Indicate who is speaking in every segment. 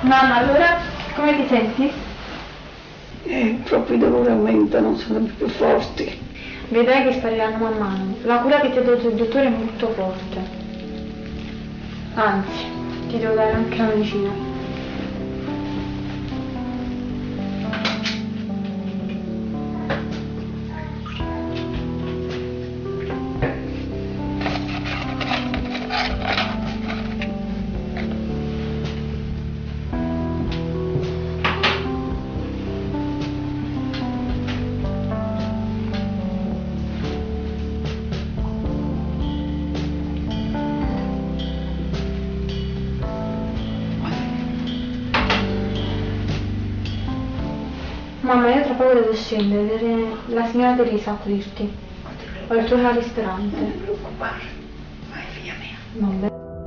Speaker 1: Mamma, allora come ti senti?
Speaker 2: Proprio i dolori aumentano, sono più forti.
Speaker 1: Vedrai che spariranno man mano. La cura che ti ha dato il dottore è molto forte. Anzi, ti devo dare anche la medicina. Mamma, io tra poco devo scendere, vedere la signora Teresa a dirti. Ho il tuo al ristorante.
Speaker 2: Non ti preoccupare, vai via mia.
Speaker 1: Vabbè.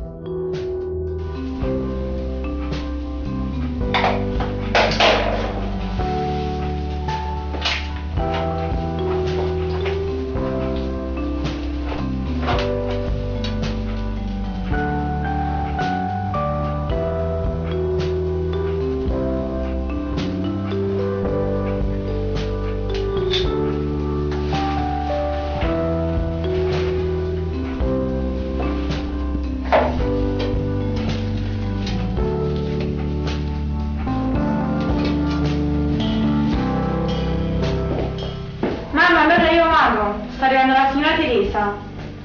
Speaker 1: Mamma, allora io vado. Sta arrivando la signora Teresa.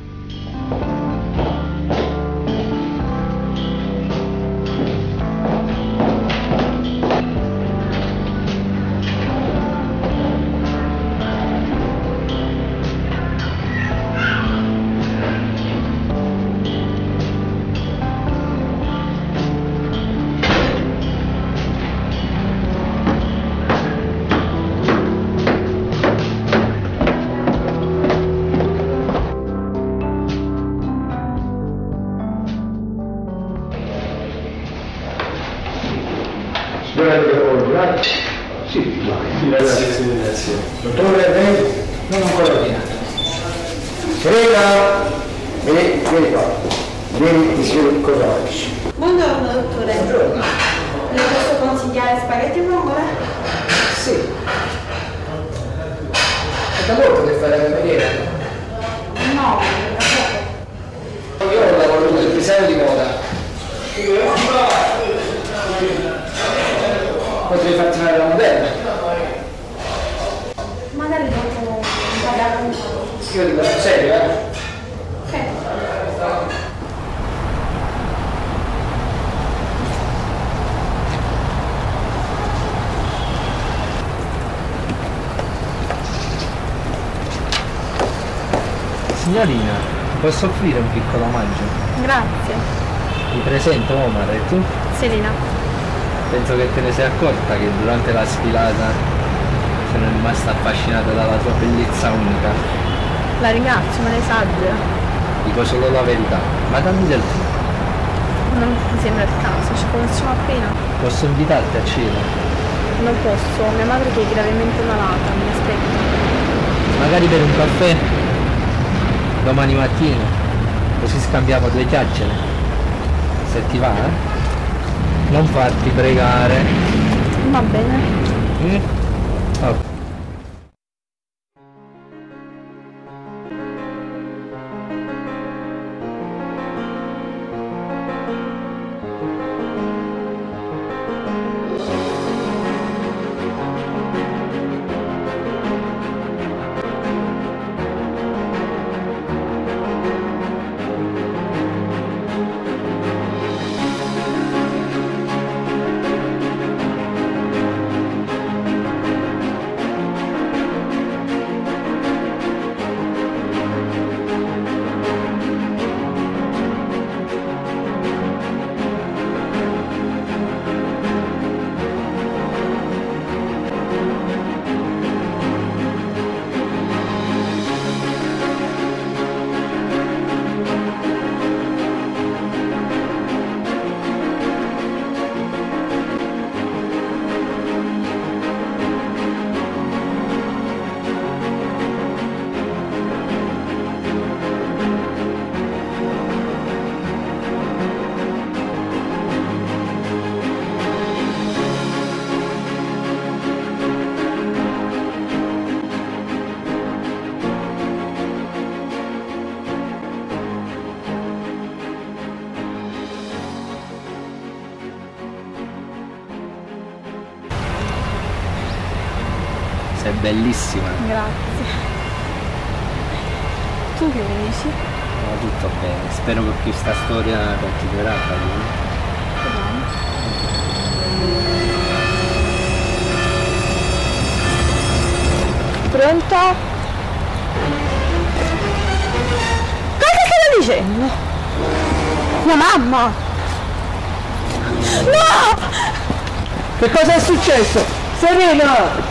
Speaker 2: Sì,
Speaker 3: Grazie.
Speaker 2: dottore, lei non ancora ordinato. Prega, vieni qua, vieni ti spiego cosa oggi.
Speaker 4: Buongiorno dottore.
Speaker 2: Buongiorno.
Speaker 4: Le posso consigliare spaghetti e vongole?
Speaker 2: Sì. È da molto che fai la cameriera?
Speaker 4: No,
Speaker 2: Io lavoro sul design di moda. Potrei farti fare la modella.
Speaker 4: magari dopo parlare un po'.
Speaker 2: Io dico sul serio,
Speaker 4: Ok.
Speaker 3: Signorina, posso offrire un piccolo omaggio?
Speaker 4: Grazie.
Speaker 3: Mi presento Omar e tu?
Speaker 4: Selina.
Speaker 3: Penso che te ne sei accorta che durante la sfilata sono rimasta affascinata dalla tua bellezza unica.
Speaker 4: La ringrazio, me ne esagera.
Speaker 3: Dico solo la verità, ma dammi del tu.
Speaker 4: Non mi sembra il caso, ci conosciamo appena.
Speaker 3: Posso invitarti a cena?
Speaker 4: Non posso, mia madre che è gravemente malata, mi aspetta.
Speaker 3: Magari per un caffè? Domani mattina? Così scambiamo due chiacchiere. Se ti va, Non farti pregare.
Speaker 4: Va bene.
Speaker 3: Ok. bellissima.
Speaker 4: Grazie. Tu che mi dici?
Speaker 3: No, tutto bene, spero che questa storia continuerà a
Speaker 4: Pronto? Cosa stai dicendo? Mia mamma! No!
Speaker 3: Che cosa è successo? Serena!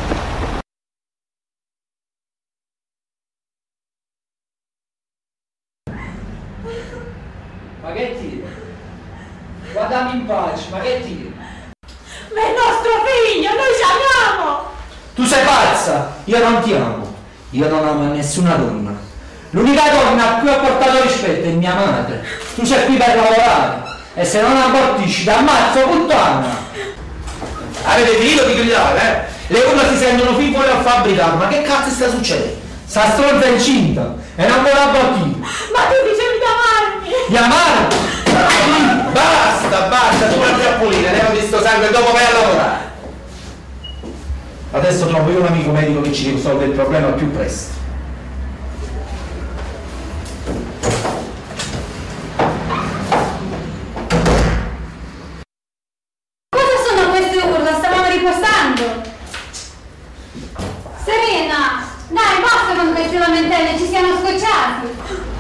Speaker 3: Ma che tiri? Guardami in pace, ma che tiri?
Speaker 4: Ma è nostro figlio, noi ci amiamo!
Speaker 5: Tu sei pazza! Io non ti amo. Io non amo nessuna donna. L'unica donna a cui ho portato rispetto è mia madre. Tu sei qui per lavorare. E se non abortisci ti ammazzo, puttana! Avete finito di gridare, eh? Le urla si sentono fin fuori al fabbricato. Ma che cazzo sta succedendo? Sta stronza è incinta e non vuole abortire.
Speaker 4: Ma tu dicevi di amarmi!
Speaker 5: Di amarmi?
Speaker 2: Basta, tu vai a pulire, leva di sto sangue e dopo vai a lavorare.
Speaker 5: Adesso trovo io un amico medico che ci risolve il problema al più presto.
Speaker 1: Cosa sono queste urla? Stavamo riposando! Serena! Dai, basta con queste lamentele, ci siamo scocciati!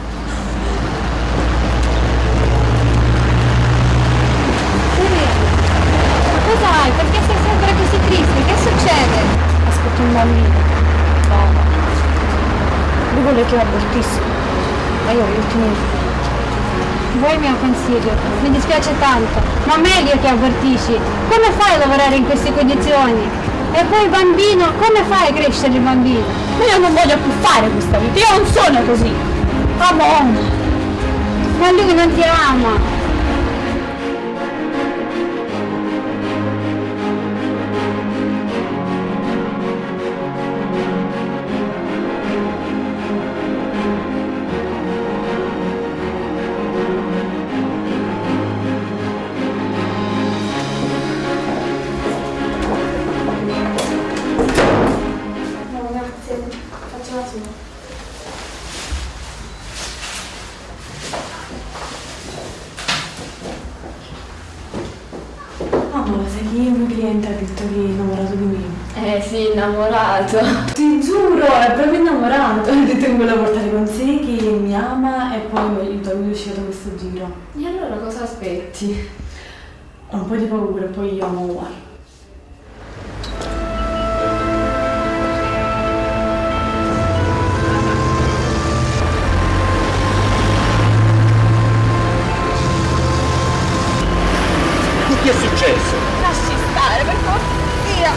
Speaker 4: Cos'hai? Perché sei sempre così triste? Che succede? Aspetto un bambino. No. Lui vuole che io abortissi. Ma io voglio finire.
Speaker 1: Vuoi il mio consiglio? Mi dispiace tanto, ma meglio che abortisci. Come fai a lavorare in queste condizioni? E poi il bambino, come fai a crescere il bambino?
Speaker 4: Ma io non voglio più fare questa vita, io non sono così. Amore.
Speaker 1: Ma lui non ti ama.
Speaker 6: Amore, sai che il mio cliente ha detto che è innamorato di me?
Speaker 4: Sì, innamorato.
Speaker 6: Ti giuro, è proprio innamorato. Ha detto che mi vuole portare con sé, che mi ama e poi mi aiuta lui a uscire da questo giro.
Speaker 4: E allora cosa aspetti?
Speaker 6: Ho un po' di paura e poi io amo uguale.
Speaker 2: Che è successo?
Speaker 4: Lasci stare, per cortesia.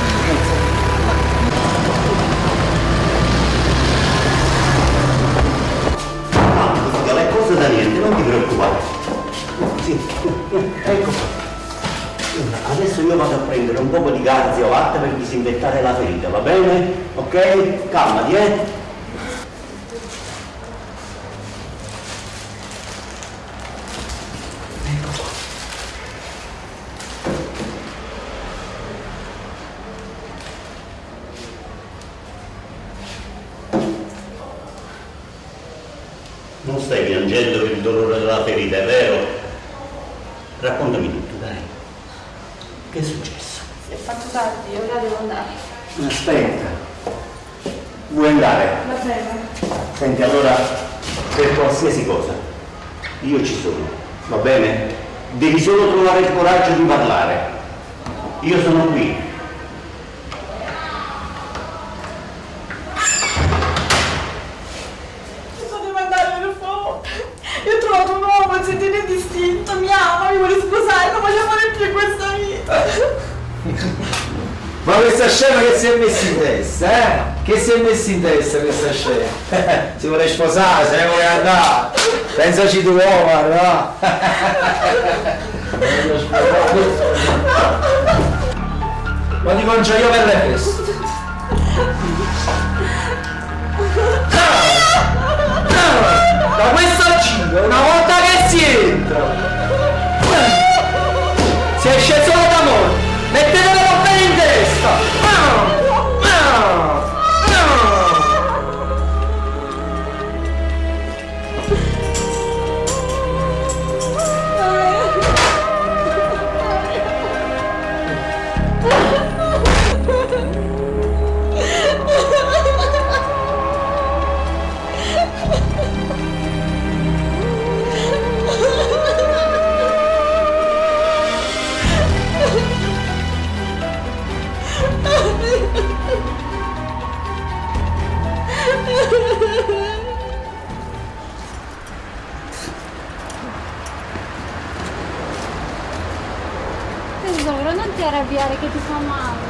Speaker 2: No, le cose da niente, non ti preoccupare. Sì, ecco. Adesso io vado a prendere un po' di garzio o latte per disinfettare la ferita, va bene? Ok? Calmati, eh? Non stai piangendo per il dolore della ferita, è vero? Raccontami tutto, dai. Che è successo?
Speaker 4: Si è fatto tardi, ora devo andare.
Speaker 2: Aspetta. Vuoi andare?
Speaker 4: Va bene.
Speaker 2: Senti, allora, per qualsiasi cosa, io ci sono, va bene? Devi solo trovare il coraggio di parlare. Io sono qui.
Speaker 6: Io ho trovato un uomo, si tiene distinto, mi ama, mi vuole sposare, non voglio fare più questa vita.
Speaker 5: Ma questa scema che si è messa in testa, eh? Che si è messa in testa questa scema? Si vuole sposare, se ne vuole andare. Pensaci tu, Omar, no? Ma ti mangio io per le feste. Da questo al 5, una volta che si entra, si esce solo d'amore. Mettetelo bene in testa.
Speaker 1: tesoro, non ti arrabbiare che ti fa male.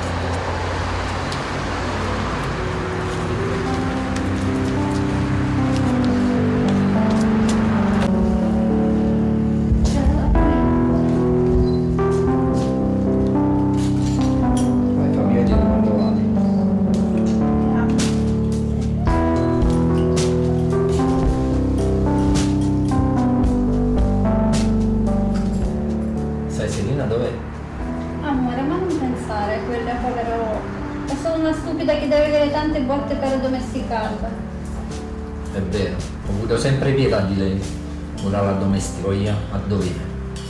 Speaker 4: Tante botte per addomesticarla.
Speaker 3: È vero, ho avuto sempre pietà di lei. Ora la addomestico io a dovere.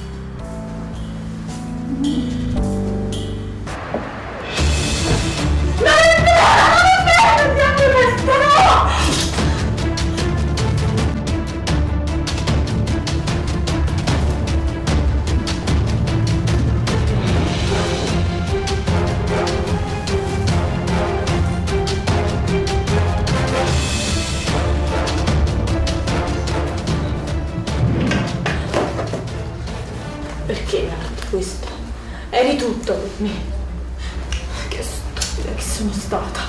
Speaker 6: Perché mi ha fatto questo? Eri tutto per me. Che stupida che sono stata.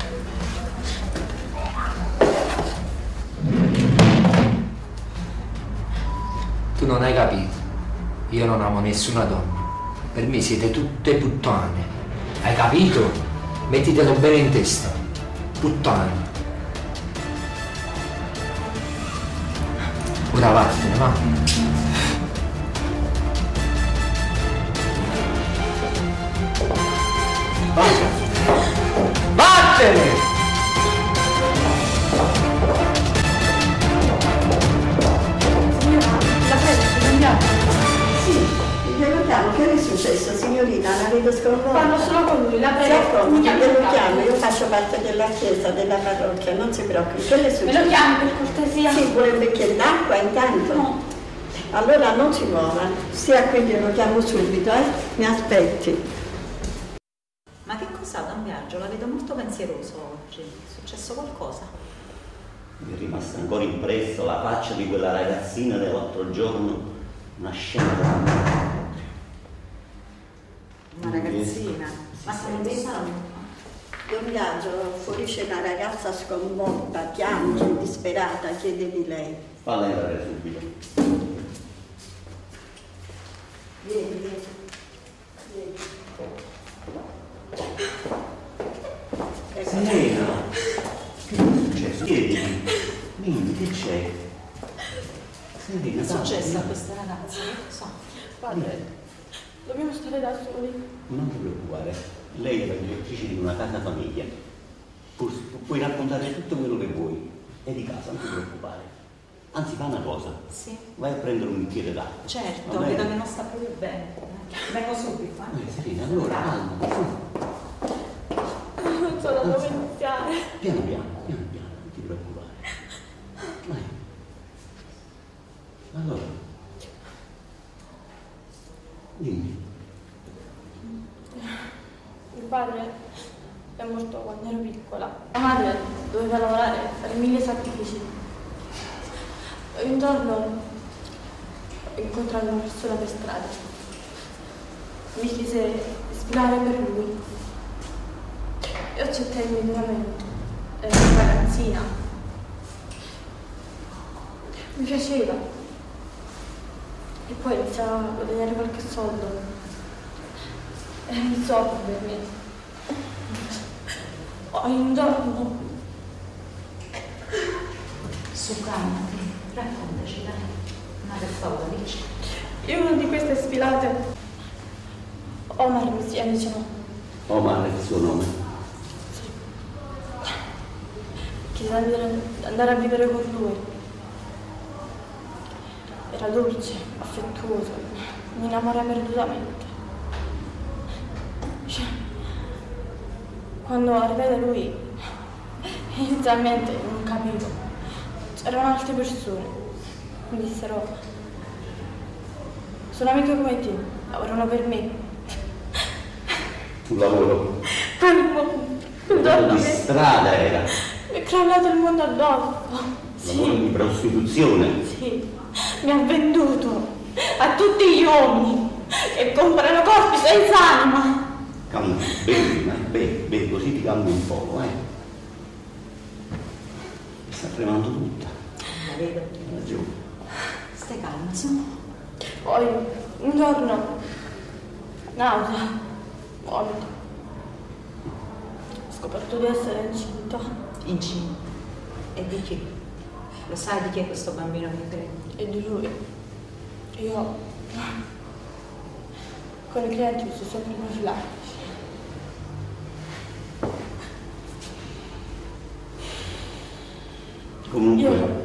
Speaker 5: Tu non hai capito. Io non amo nessuna donna. Per me siete tutte puttane. Hai capito? Mettitelo bene in testa. Puttane. Ora vattene, va. Vattene!
Speaker 6: Signora, la prego, è cambiata.
Speaker 7: Sì, glielo chiamo. Che è successo, signorina? La vedo sconvolta.
Speaker 6: Parlo solo con lui, la prego.
Speaker 7: Sì, glielo chiamo. Io faccio parte della chiesa, della parrocchia, non si preoccupi. Che le succede?
Speaker 6: Me lo chiami per cortesia?
Speaker 7: Sì, vuole un bicchiere d'acqua intanto?
Speaker 6: No.
Speaker 7: Allora non si muova. Stia qui, glielo chiamo subito, Mi aspetti.
Speaker 8: Ma che cos'ha Don Biagio? La vedo molto pensieroso oggi. È successo qualcosa?
Speaker 2: Mi è rimasta ancora impresso la faccia di quella ragazzina dell'altro giorno, una scena da
Speaker 8: Una ragazzina? Ma se non devi fare?
Speaker 7: Don Biagio, fuori c'è una ragazza sconvolta, piange, disperata, chiede di lei.
Speaker 2: Falla entrare subito.
Speaker 7: Vieni.
Speaker 2: Serena, che è successo? Chiedimi. Dimmi, che c'è? Serena,
Speaker 8: Che è successo a questa ragazza? Non so.
Speaker 6: Padre, dobbiamo stare da soli.
Speaker 2: Non ti preoccupare, lei è la direttrice di una casa famiglia. Puoi raccontare tutto quello che vuoi. È di casa, non ti preoccupare. Anzi, fa una cosa.
Speaker 8: Sì.
Speaker 2: Vai a prendere un bicchiere d'acqua.
Speaker 8: Certo, vedo che non sta proprio bene. Vengo subito.
Speaker 2: Serena, allora calma, su.
Speaker 6: Non so da dove iniziare.
Speaker 2: Piano piano, non ti preoccupare. Vai. Allora. Dimmi.
Speaker 6: Mio padre è morto quando ero piccola. Mia madre doveva lavorare, fare 1000 sacrifici. E un giorno ho incontrato una persona per strada. Mi chiese di sfilare per lui. Io accettai immediatamente. Era una ragazzina. Mi piaceva. E poi iniziava a guadagnare qualche soldo. Era un sogno per me. Un giorno.
Speaker 8: Su, calmati. Raccontaci, dai. Ma per favore, dici.
Speaker 6: In una di queste sfilate, Omar mi si avvicinò.
Speaker 2: Omar è il suo nome.
Speaker 6: Chiese di andare a vivere con lui. Era dolce, affettuoso, mi innamorai perdutamente. Quando arrivai da lui, inizialmente non capivo. C'erano altre persone. Mi dissero: sono amiche come te, lavorano per me.
Speaker 2: Un lavoro.
Speaker 6: Un giorno
Speaker 2: Di strada era.
Speaker 6: mi è crollato il mondo addosso.
Speaker 2: Lavoro di prostituzione.
Speaker 6: Sì, mi ha venduto a tutti gli uomini. Che comprano corpi senza anima.
Speaker 2: Calma, bevi, così ti calmi un po', Mi sta tremando tutta.
Speaker 8: La vedo.
Speaker 2: Giù.
Speaker 8: Stai calma, su.
Speaker 6: Poi, un giorno, nausea, vomito. Ho scoperto di essere incinta.
Speaker 8: Incinta. E di chi? Lo sai di chi è questo bambino che credi?
Speaker 6: E di lui. Io con i clienti uso sempre profilattici.
Speaker 2: Comunque,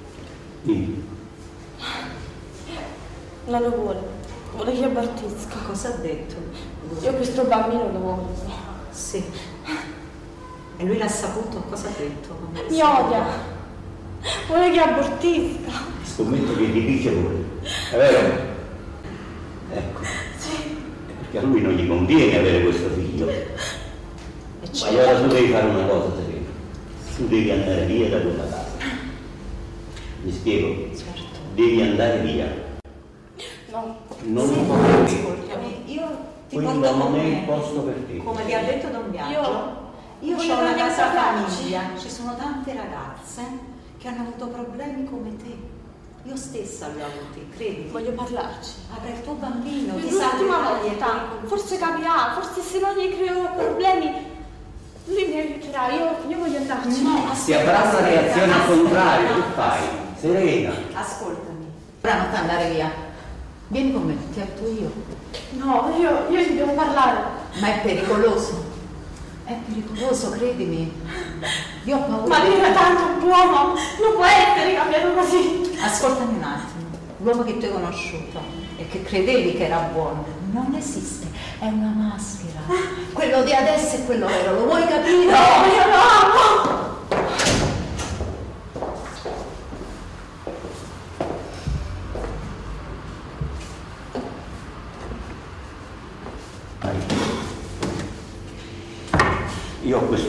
Speaker 6: non lo vuole che abortisca.
Speaker 8: Cosa ha detto?
Speaker 6: Io questo bambino lo voglio.
Speaker 8: Sì. E lui l'ha saputo? Cosa ha detto?
Speaker 6: Mi odia. Vuole che abortisca.
Speaker 2: scommetto che ti dice pure, è vero? Ecco.
Speaker 6: Sì.
Speaker 2: Perché a lui non gli conviene avere questo figlio. Ma allora tu devi fare una cosa, Serena. Tu devi andare via da quella casa. Mi spiego?
Speaker 8: Certo.
Speaker 2: Devi andare via.
Speaker 6: No.
Speaker 2: Non
Speaker 8: Sì,
Speaker 2: lo puoi dire.
Speaker 8: ascoltami, io ti
Speaker 2: Quello
Speaker 8: porto con
Speaker 2: non è
Speaker 8: me.
Speaker 2: il posto per te.
Speaker 8: Come ti ha detto Don Biagio, io
Speaker 6: voglio
Speaker 8: ho una
Speaker 6: andare
Speaker 8: casa
Speaker 6: a farci.
Speaker 8: famiglia, ci sono tante ragazze che hanno avuto problemi come te. Io stessa li ho avuti, credimi.
Speaker 6: Voglio parlarci.
Speaker 8: Avrai il tuo bambino, ti
Speaker 6: L'ultima
Speaker 8: salverai e
Speaker 6: volta, forse capirà, forse se non gli creo problemi, lui mi aiuterà, io voglio andarci.
Speaker 8: No,
Speaker 2: Si avrà una reazione al contrario, che fai? Serena.
Speaker 8: Ascoltami. Ora non puoi andare via. Vieni con me, ti aiuto io.
Speaker 6: No, io gli devo parlare.
Speaker 8: Ma è pericoloso. È pericoloso, credimi. Io ho paura.
Speaker 6: Ma lui era tanto buono, non può essere cambiato così.
Speaker 8: Ascoltami un attimo. L'uomo che tu hai conosciuto e che credevi che era buono non esiste, è una maschera. Quello di adesso è quello vero, lo vuoi capire?
Speaker 6: No, io lo amo.
Speaker 2: Io a questo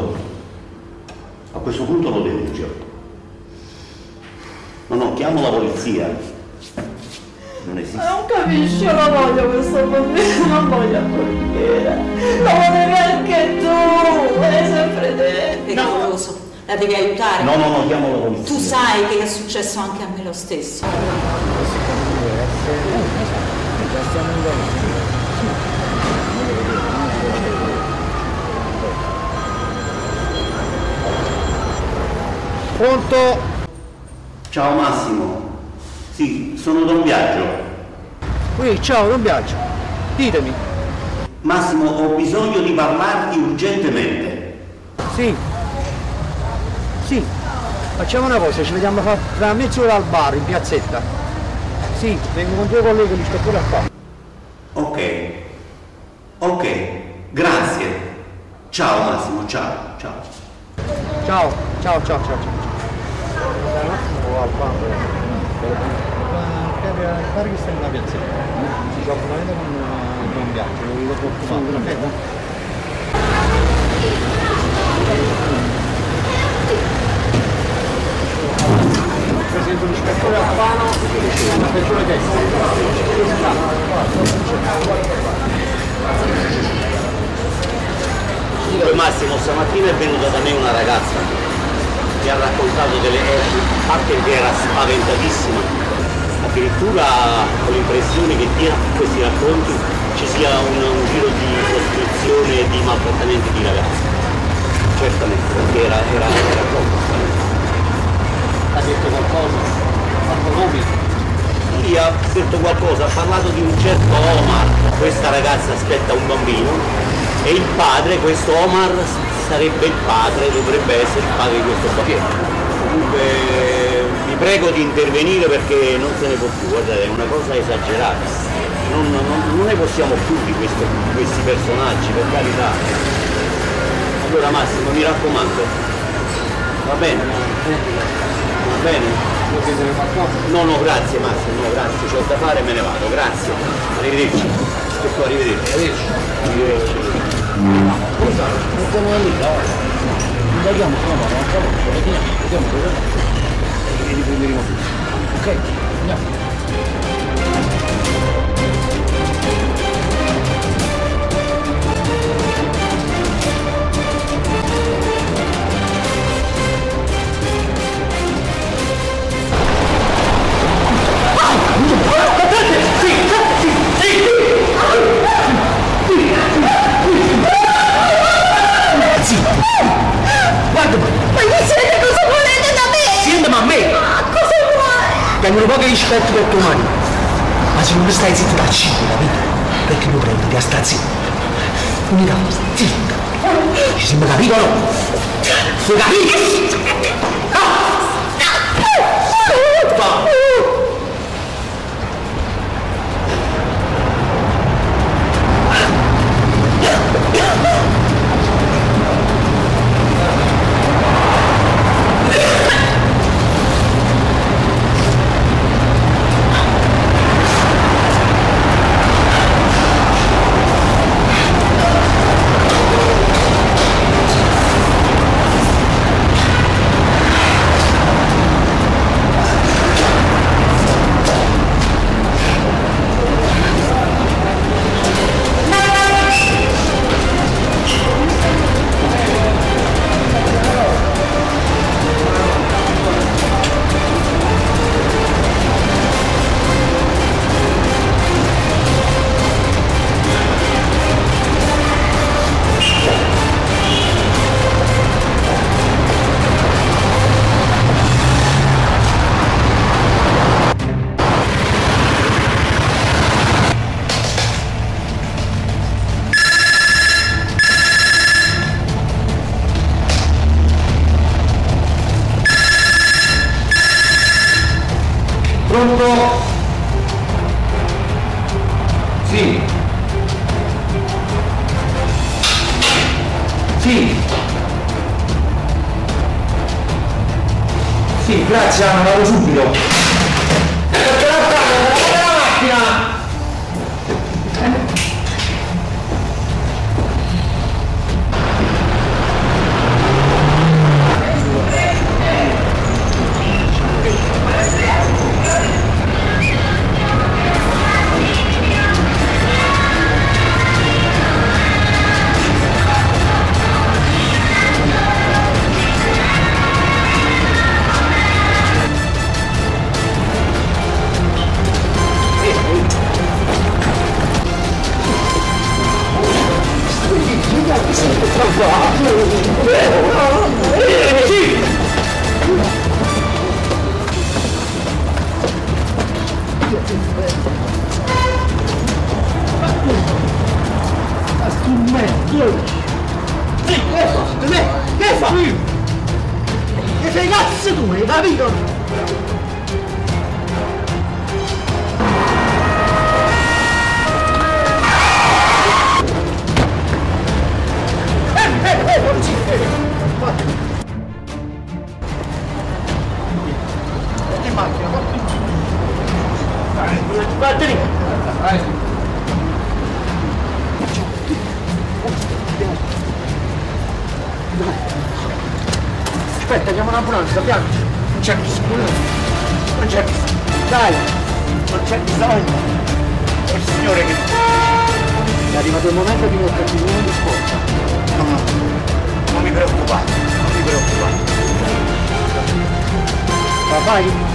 Speaker 2: punto lo denuncio. No, chiamo la polizia. Non esiste.
Speaker 6: Non capisci, io lo voglio questo bambino, non voglio morire. Lo volevi anche tu, hai sempre detto.
Speaker 8: Pericoloso, la devi aiutare.
Speaker 2: No, chiamo la polizia.
Speaker 8: Tu sai che è successo anche a me lo stesso.
Speaker 5: Pronto?
Speaker 2: Ciao Massimo. Sì, sono Don Biagio.
Speaker 5: Qui, ciao, Don Biagio. Ditemi.
Speaker 2: Massimo, ho bisogno di parlarti urgentemente.
Speaker 5: Sì. Sì. Facciamo una cosa, ci vediamo tra mezz'ora al bar, in piazzetta. Sì, vengo con due colleghi, li sto pure a fare.
Speaker 2: Ok, grazie. Ciao Massimo, ciao.
Speaker 5: Ciao. Un attimo al bar. Pare che sta in una piazzetta. Si gioca una vita con Don Biagio, lo porto fatto. Presento l'ispettore Alfano, faccio la
Speaker 2: Massimo, stamattina è venuta da me una ragazza che ha raccontato a parte che era spaventatissima, addirittura ho l'impressione che dietro a questi racconti ci sia un giro di prostituzione e di maltrattamenti di ragazzi. Certamente, perché era troppo.
Speaker 5: Ha detto qualcosa? Ha fatto nomi?
Speaker 2: Sì, ha detto qualcosa, ha parlato di un certo Omar. Questa ragazza aspetta un bambino e il padre, questo Omar, sarebbe il padre, dovrebbe essere il padre di questo bambino. Comunque vi prego di intervenire perché non se ne può più, guardate, è una cosa esagerata. Non ne possiamo più di questi personaggi, per carità. Allora Massimo, mi raccomando, va bene? Va bene? No, grazie Massimo, no, grazie, c'ho da fare e me ne vado, grazie. Arrivederci. Arrivederci.
Speaker 5: Scusa, non sono lì, andiamo, vediamo e riprenderemo tutto. Ok, andiamo. hanno un po' di rispetto per tua madre. Ma se non stai zitto da 5, capito? Perché lo prendi a sta zitto? Unica cosa, zitta. Ci sembra capito o no? Vuoi capire? Pronto? Sì. Sì. Sì, grazie Anna, vado subito. Perché la macchina! Che fai? Che sei cazzo tu, hai capito? Non ci che macchina, vattene! Aspetta, chiamo un'ambulanza, piano! Non c'è bisogno! Non c'è bisogno! Dai! Non c'è bisogno! È il signore che... È arrivato il momento di metterti in uno di scorta. No, non mi preoccupate, non mi preoccupate. Vai!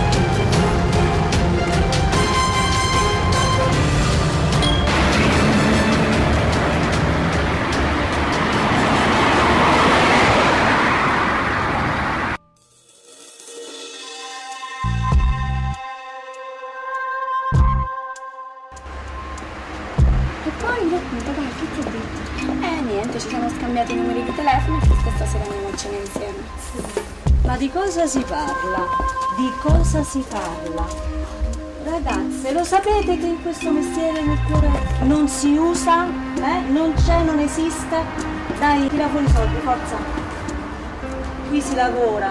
Speaker 6: Niente, ci siamo scambiati i numeri di telefono e questa stasera andiamo a cena insieme.
Speaker 8: Ma di cosa si parla? Di cosa si parla? Ragazze, lo sapete che in questo mestiere nel cuore non si usa? Non c'è, non esiste? Dai, tira fuori i soldi, forza! Qui si lavora.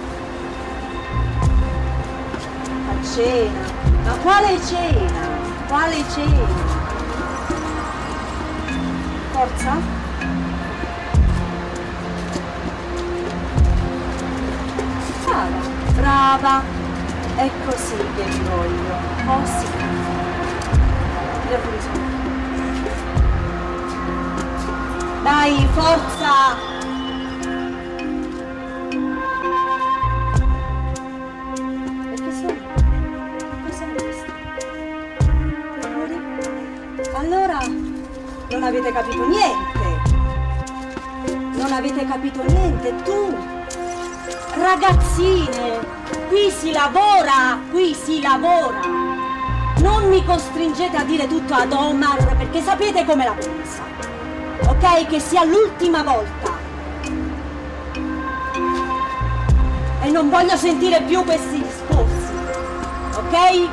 Speaker 8: A cena. Ma quale cena? Quale cena? Forza? Brava, è così che vi voglio, così. Tira fuori i soldi. Dai, forza! E che sono? Cos'è questo? Allora, non avete capito niente! Non avete capito niente, tu! Ragazzine, qui si lavora, qui si lavora. Non mi costringete a dire tutto ad Omar perché sapete come la pensa. Ok? Che sia l'ultima volta. E non voglio sentire più questi discorsi. Ok?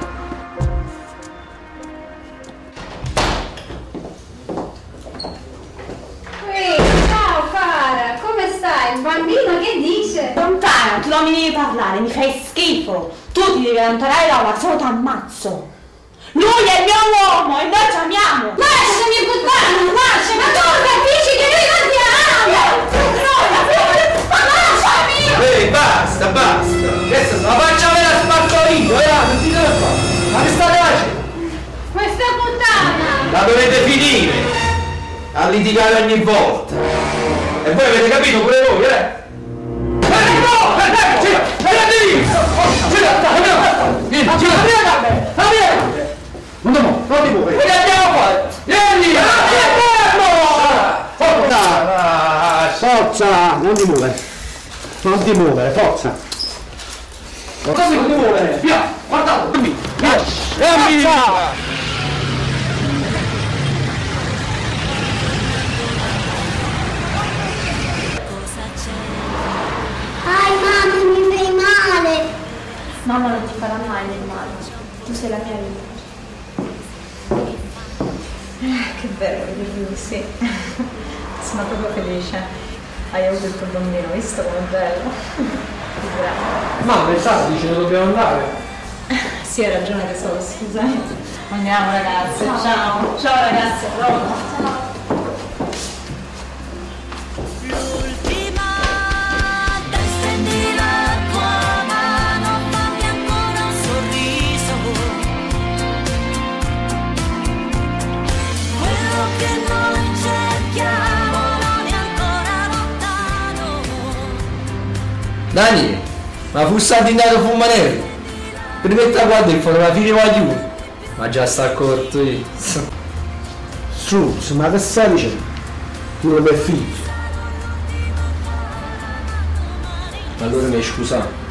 Speaker 1: Ciao cara, come stai? Il bambino che dice?
Speaker 8: Lontana, tu non mi devi parlare, mi fai schifo. Tu ti devi allontanare da là, se no ti ammazzo. Lui è il mio uomo e noi ci amiamo.
Speaker 1: Lasciami puttana, lasciami! Ma tu capisci che noi non ti amiamo? Lasciami!
Speaker 5: Ehi, basta, basta! Questa la faccia me la sparto io, non ti devo fare! Ma che state facendo?
Speaker 1: Questa puttana!
Speaker 5: La dovete finire! A litigare ogni volta! E voi avete capito pure voi, eh? Non ti muovi! Che andiamo a fare? Vieni!
Speaker 2: Forza! Non ti muovere! Non ti muovere, forza!
Speaker 5: Cosa non ti muovere? Via! Guardate, dammi! Via!
Speaker 9: Ai mamma, mi fai male!
Speaker 6: Mamma non ti farà mai del male. Tu sei la mia vita.
Speaker 4: Che bello che dici, sì. Sono proprio felice. Hai avuto il tuo bambino, visto com'è bello?
Speaker 5: Mamma, pensate, dice dove dobbiamo andare?
Speaker 4: Sì, hai ragione tesoro, scusami. Andiamo ragazze, ciao. Ciao ragazze, pronto? Ciao.
Speaker 3: Dani, ma fu stato andato a fumanere? Primetta guarda il fotografia voglio. Ma già sta corto io.
Speaker 2: Struzzo, ma che stai dicendo? Tu non è figlio.
Speaker 3: Allora mi scusate.